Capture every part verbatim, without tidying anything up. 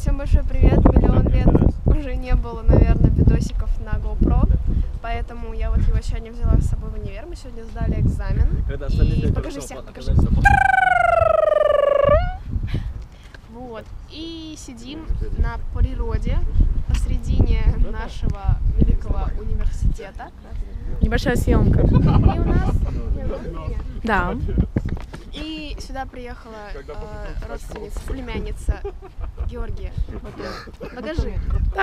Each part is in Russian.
всем большой привет. Миллион лет уже не было, наверное, видосиков на GoPro, поэтому я вот его сегодня взяла с собой в универ. Мы сегодня сдали экзамен. И покажи всех, покажи. Вот. И сидим на природе посредине нашего великого университета. Небольшая съемка. И у нас... Да. И сюда приехала э, родственница, племянница Георгия. Покажи.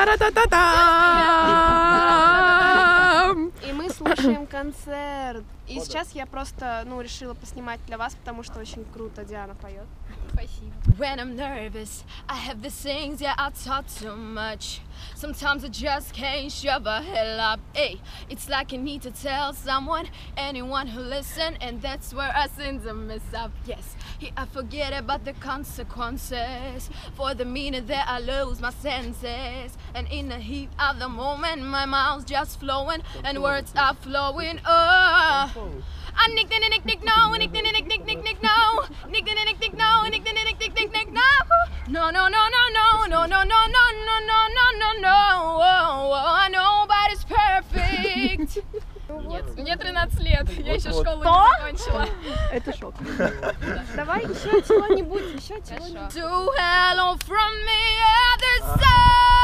И мы слушаем концерт. И сейчас я просто, ну, решила поснимать для вас, потому что очень круто Диана поет. Спасибо. When I'm nervous, I have these things, yeah, I talk too much. Sometimes I just can't shove a hell up. Hey, it's like I need to tell someone, anyone who listen, and that's where I seem to mess up. Yes, I forget about the consequences. For the minute that I lose my senses, and in the heat of the moment, my mouth's just flowing, and words are flowing. Oh. I nick nick nick nick no, nick nick nick nick nick nick no, nick nick nick nick no, nick nick nick nick nick nick no, no no no no no no no no no no no no no, nobody's perfect. Нет, мне тринадцать лет, я еще школу не закончила. Это шок. Давай еще чего-нибудь, еще чего-нибудь. To hell from the other side.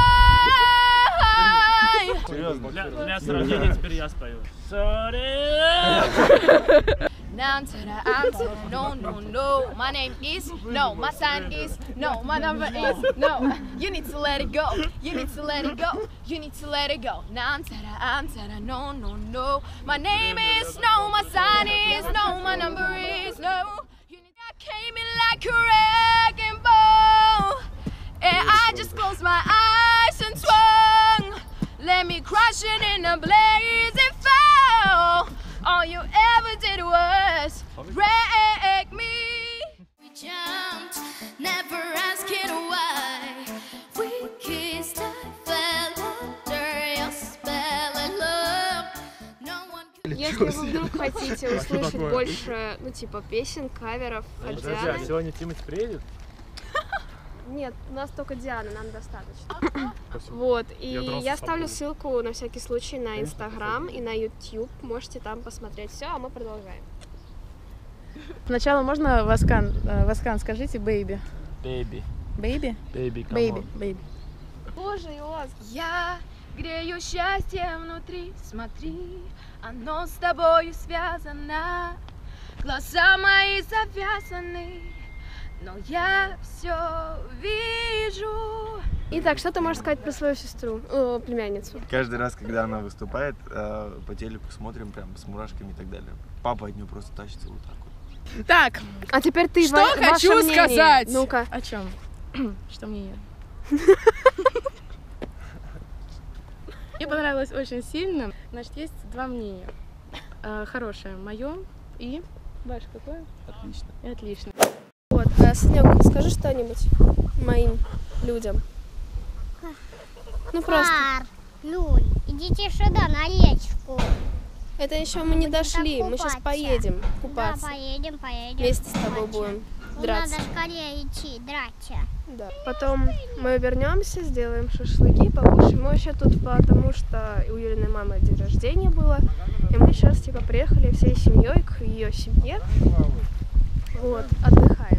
Серьезно, для, для сравнения теперь я спою. Now to the answer, no, no, no. My name is no. My sign is no. My number is no. You need to let it go. You need to let it go. You need to let it go. Now to the answer, no, no, no. My name is no. My sign is no. My number is no. You need I came in like a wrecking ball, and I just closed my eyes and swung. Let me crush it in a blazing fall. All you ever did was wreck me. We jumped, never asking why. We kissed, I fell under your spell and love. No one could... Если вы вдруг хотите услышать больше, ну, типа, песен, каверов от Подожди, Дианы... а сегодня Тимати приедет? Нет, у нас только Диана, нам достаточно. Вот, и я ставлю ссылку на всякий случай на Инстаграм и на Ютуб. Можете там посмотреть все, а мы продолжаем. Сначала можно Васкан, Васкан, скажите бэйби. Бэйби. Бэйби? Бэйби, Бэйби, бэйби. Боже, Иоанн. Я грею счастье внутри, смотри, оно с тобою связано. Глаза мои завязаны, но я все вижу. Итак, что ты можешь сказать про свою сестру, о, племянницу? Каждый раз, когда она выступает, по телеку смотрим прям с мурашками и так далее. Папа от нее просто тащится вот так вот. Так, а теперь ты что ва- хочу ваше мнение. сказать? Ну-ка. О чем? Что мне? Мне понравилось очень сильно. Значит, есть два мнения. Хорошее мое и ваше какое? Отлично. И отлично. Вот, а, Санёк, скажи что-нибудь моим людям. Ну просто. Пар, Люль, идите сюда на речку. Это еще мы не дошли, мы сейчас купаться. поедем купаться. Да, поедем, поедем. Вместе с тобой купаться. будем Ну, драться. надо скорее идти, драться. Да. Потом мы вернемся, сделаем шашлыки, покушаем. Мы вообще тут потому, что у Юлиной мамы день рождения было. И мы сейчас типа приехали всей семьей к ее семье. Вот, отдыхаем.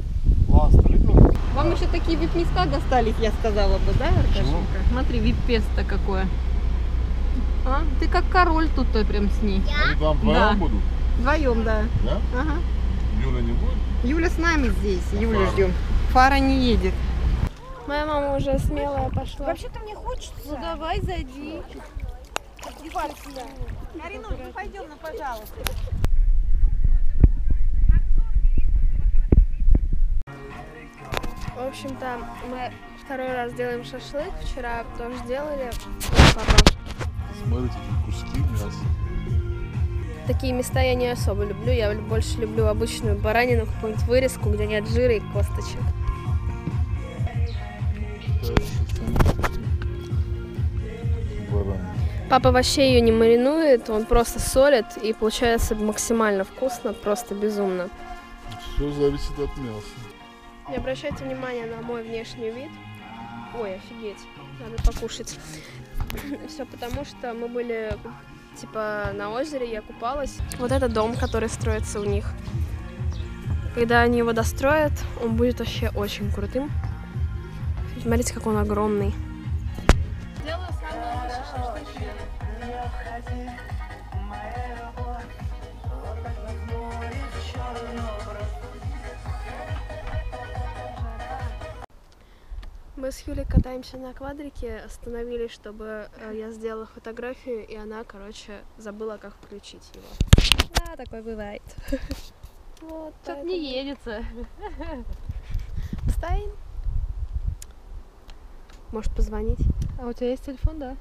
Вам еще такие вип-места достались, я сказала бы, да, Аркашенька? Смотри, вип-песто какое. А? Ты как король тут прям с ней. Я? Там вдвоем Да. будут? Вдвоем, да. Да? Ага. Юля не будет? Юля с нами здесь, Юлю Фара. ждем. Фара не едет. Моя мама уже смелая пошла. Вообще-то мне хочется. Ну давай, зайди. Карина, ну пойдем, ну пожалуйста. В общем-то, мы второй раз делаем шашлык. Вчера тоже делали. Папа. Смотрите, какие куски мяса. Такие места я не особо люблю. Я больше люблю обычную баранину, какую-нибудь вырезку, где нет жира и косточек. Баран. Папа вообще ее не маринует, он просто солит, и получается максимально вкусно, просто безумно. Все зависит от мяса. Не обращайте внимания на мой внешний вид. Ой, офигеть, надо покушать. Все потому, что мы были типа на озере, я купалась. Вот это дом, который строится у них. Когда они его достроят, он будет вообще очень крутым. Смотрите, как он огромный. Мы с Юлей катаемся на квадрике, остановились, чтобы я сделала фотографию, и она, короче, забыла, как включить его. Да, такое бывает. Вот, Что-то не едется. Стоим. Может позвонить? А у тебя есть телефон, да?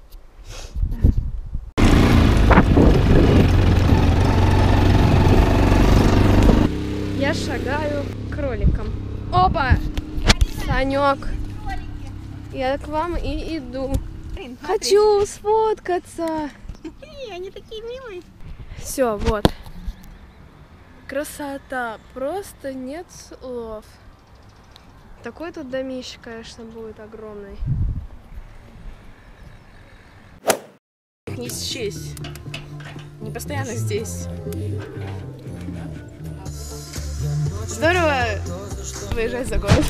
Я шагаю к кроликам. Опа! Санек! Я к вам и иду. Блин, хочу сфоткаться. Они такие милые. Все, вот. Красота. Просто нет слов. Такой тут домище, конечно, будет огромный. Их не счесть. Не постоянно здесь. Здорово выезжать за город.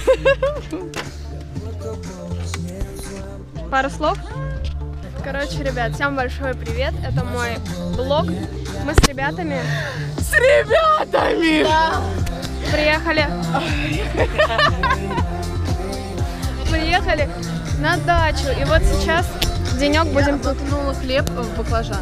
Пару слов. Короче, ребят, всем большой привет. Это мой блог. Мы с ребятами. С ребятами! Да. Приехали. Приехали на дачу. И вот сейчас денек будем тут. Воткнула хлеб в баклажан.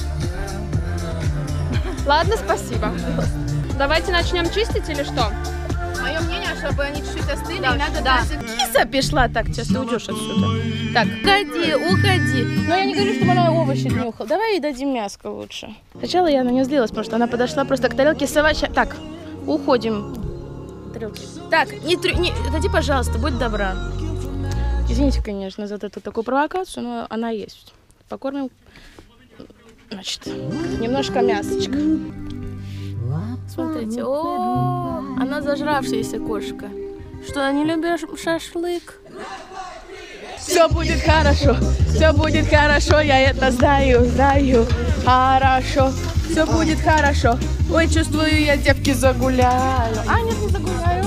Ладно, спасибо. Давайте начнем чистить или что? Мое мнение, чтобы они чуть-чуть остыли, Да, и надо да. дальше. Киса пришла, так, сейчас ты уйдешь отсюда. Так, уходи, уходи. Но я не говорю, чтобы она овощи нюхала. Давай ей дадим мяско лучше. Сначала я на нее злилась, потому что она подошла просто к тарелке с овощами. Так, уходим. Тарелки. Так, не, трю... не дойди, пожалуйста, будь добра. Извините, конечно, за эту такую провокацию, но она есть. Покормим, значит, немножко мясочка. Смотрите, о, она зажравшаяся кошка. Что, не любишь шашлык? Все будет хорошо, все будет хорошо, я это знаю, знаю. Хорошо, все будет хорошо. Ой, чувствую, я девки загуляю. А, нет, не загуляю.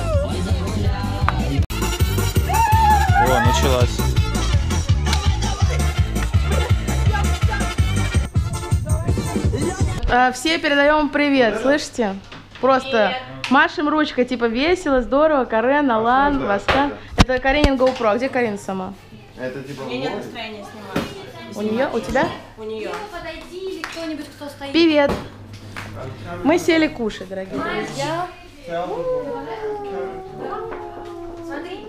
О, началась. Все передаем привет, слышите? Просто машем ручкой, типа весело, здорово. Карен, Алан, Васта. Это Каренин GoPro. А где Карин сама? Это типа... У меня нет настроения снимать. У нее? У тебя? У нее. Подойди или кто-нибудь, кто стоит. Привет. Мы сели кушать, дорогие друзья. Смотри.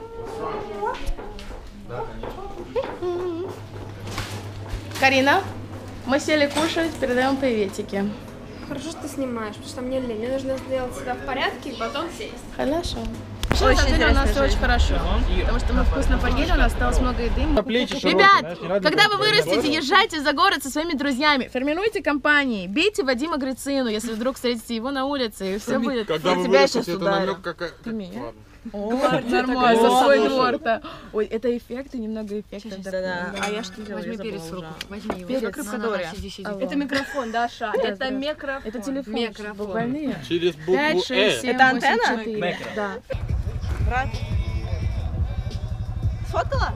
Карина, мы сели кушать, передаем приветики. Хорошо, что ты снимаешь, потому что мне лень. Мне нужно сделать себя в порядке и потом сесть. Хорошо. Очень у нас все интересно очень хорошо, потому что мы вкусно поели, у нас осталось много еды. Ребят, когда вы вырастете, езжайте за город со своими друзьями, формируйте компании, бейте Вадима Грицину, если вдруг встретите его на улице, и все будет. Когда вы тебя вырастете, сейчас это ударю. намек какая... Ты меня? Ладно. О, нормально, за свой двор-то. Ой, это эффекты, немного эффектов. Да-да. А я что делаю? Возьми перец в руку. Возьми его. Перец. Как рыбка. Это микрофон, Даша. Это микрофон. Это телефон, Микрофон. чтобы больные. Через букву пять, Э. шесть, семь, Это восемь, антенна? четыре. Да. Брат. Сфоткала?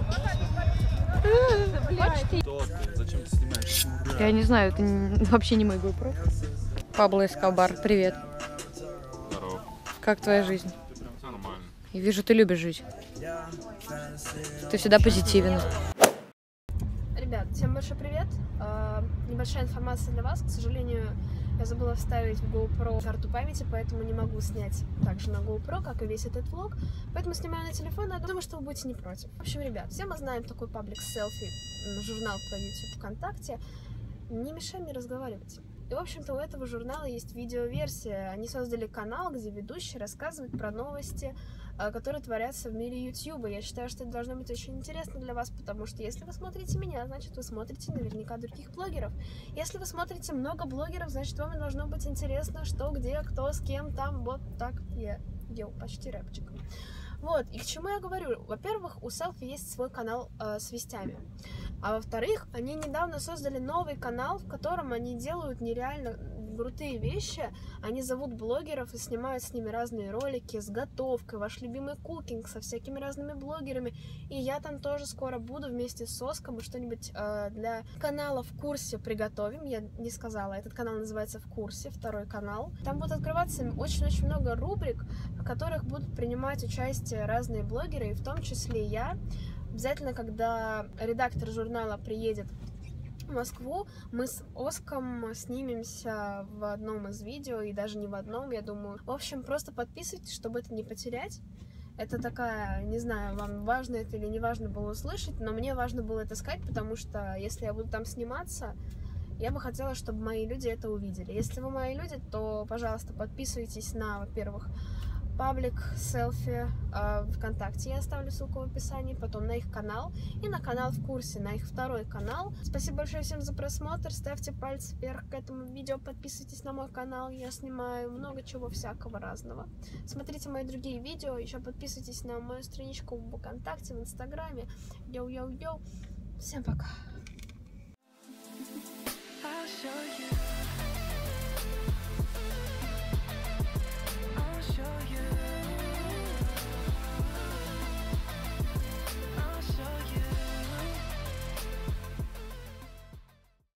Зачем ты снимаешь? Я не знаю, это не- вообще не мой GoPro. Пабло Эскобар, привет. Здорово. Как твоя жизнь? Все нормально. Я вижу, ты любишь жить. Ты всегда позитивен. Ребят, всем большой привет. А, небольшая информация для вас. К сожалению, я забыла вставить в GoPro карту памяти, поэтому не могу снять также на GoPro, как и весь этот влог. Поэтому снимаю на телефон, и думаю, что вы будете не против. В общем, ребят, все мы знаем такой паблик селфи, журнал про YouTube ВКонтакте. Не мешай мне разговаривать. И, в общем-то, у этого журнала есть видеоверсия. Они создали канал, где ведущий рассказывает про новости, которые творятся в мире YouTube. Я считаю, что это должно быть очень интересно для вас, потому что если вы смотрите меня, значит, вы смотрите наверняка других блогеров. Если вы смотрите много блогеров, значит, вам должно быть интересно, что, где, кто, с кем, там, вот так. Я ел почти рэпчик. Вот, и к чему я говорю? Во-первых, у селфи есть свой канал э, с вестями. А во-вторых, они недавно создали новый канал, в котором они делают нереально крутые вещи. Они зовут блогеров и снимают с ними разные ролики с готовкой, ваш любимый кукинг, со всякими разными блогерами. И я там тоже скоро буду вместе с Оском и что-нибудь э, для канала «В курсе» приготовим. Я не сказала, этот канал называется «В курсе», второй канал. Там будет открываться очень-очень много рубрик, в которых будут принимать участие разные блогеры, и в том числе я. Обязательно, когда редактор журнала приедет в Москву, мы с Оском снимемся в одном из видео, и даже не в одном, я думаю. В общем, просто подписывайтесь, чтобы это не потерять. Это такая, не знаю, вам важно это или не важно было услышать, но мне важно было это сказать, потому что если я буду там сниматься, я бы хотела, чтобы мои люди это увидели. Если вы мои люди, то, пожалуйста, подписывайтесь на, во-первых, паблик селфи э, ВКонтакте, я оставлю ссылку в описании, потом на их канал и на канал «В курсе», на их второй канал. Спасибо большое всем за просмотр, ставьте пальцы вверх к этому видео, подписывайтесь на мой канал, я снимаю много чего всякого разного. Смотрите мои другие видео, еще подписывайтесь на мою страничку в ВКонтакте, в Инстаграме. Йоу-йоу-йоу, всем пока! I'll show you.